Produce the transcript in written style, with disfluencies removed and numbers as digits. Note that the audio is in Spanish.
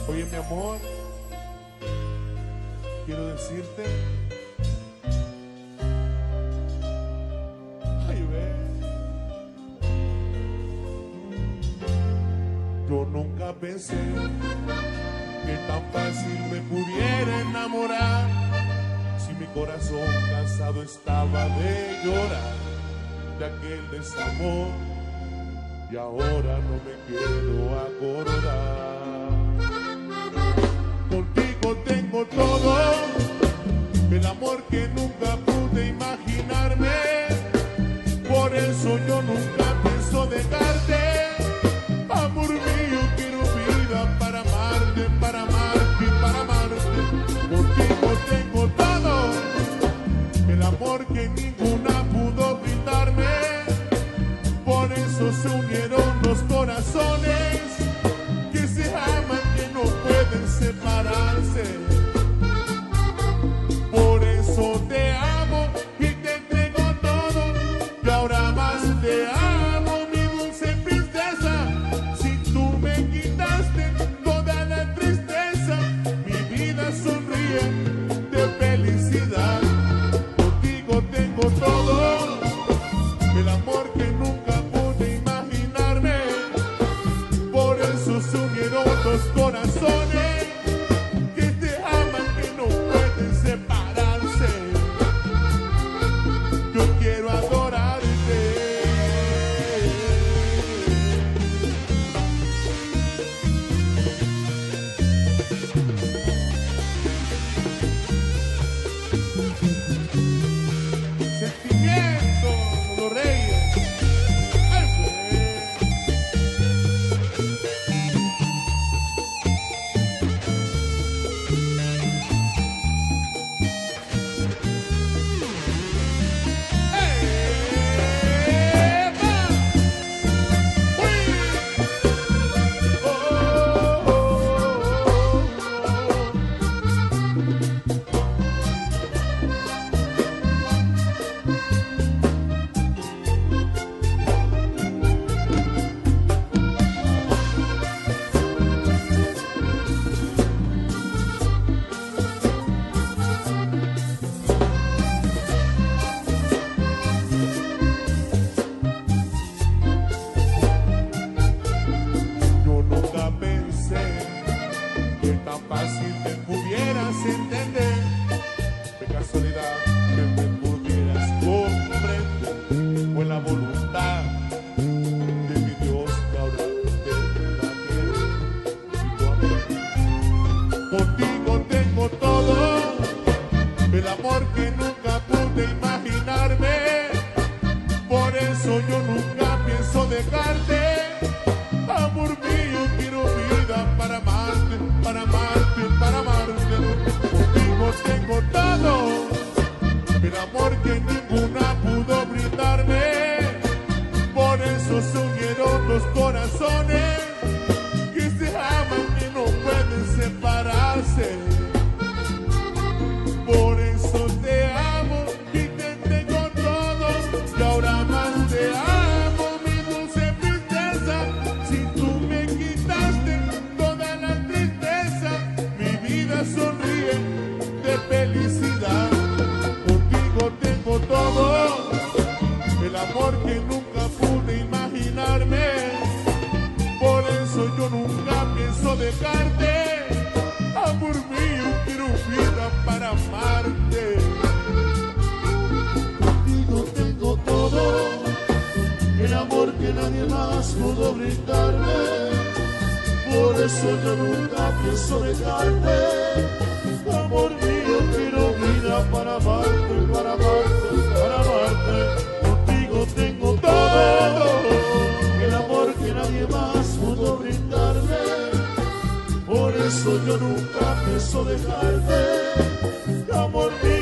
Oye, mi amor, quiero decirte, ay, ve, yo nunca pensé que tan fácil me pudiera enamorar, si mi corazón cansado estaba de llorar de aquel desamor, y ahora no me quiero acordar. Contigo tengo todo, el amor que nunca pude imaginarme, por eso yo nunca pienso dejarte. Amor mío, quiero vida para amarte, para amarte, para amarte. Contigo tengo todo, el amor que ninguna pudo brindarme, por eso se unieron los corazones que se aman, que no pueden separarse. Por eso te amo y te entrego todo, y ahora más te amo, mi dulce princesa. Si tú me quitaste toda la tristeza, mi vida sonríe de felicidad. Contigo tengo todo, el amor que nunca pude imaginarme, por eso se unieron los corazones que te aman, que no pueden separarse. Yo quiero adorarte. Sentimiento, los reyes. Fácil me pudieras entender, de casualidad que me pudieras comprender, fue la voluntad de mi Dios que ahora te da. Contigo tengo todo, el amor que nunca pude imaginarme, por eso yo nunca pienso dejarte. Amor mío, quiero vida para amarte, para amarte, para amarte. Contigo tengo todo, el amor que ninguna pudo brindarme, por eso se unieron los corazones que se aman, que no pueden separarse. Por eso te amo y te entrego todo, y ahora más te amo, mi dulce princesa. Si tú me quitaste toda la tristeza, mi vida sonríe de felicidad. Contigo tengo todo, el amor que nunca pude imaginarme, por eso yo nunca pienso dejarte. Amor mío, quiero vida para amarte. Contigo tengo todo, el amor que nadie más pudo brindarme, por eso yo nunca pienso dejarte. Amor mío, quiero vida para amarte, para amarte, para amarte. Contigo tengo todo, el amor que nadie más pudo brindarme, por eso yo nunca pienso dejarte. Amor mío,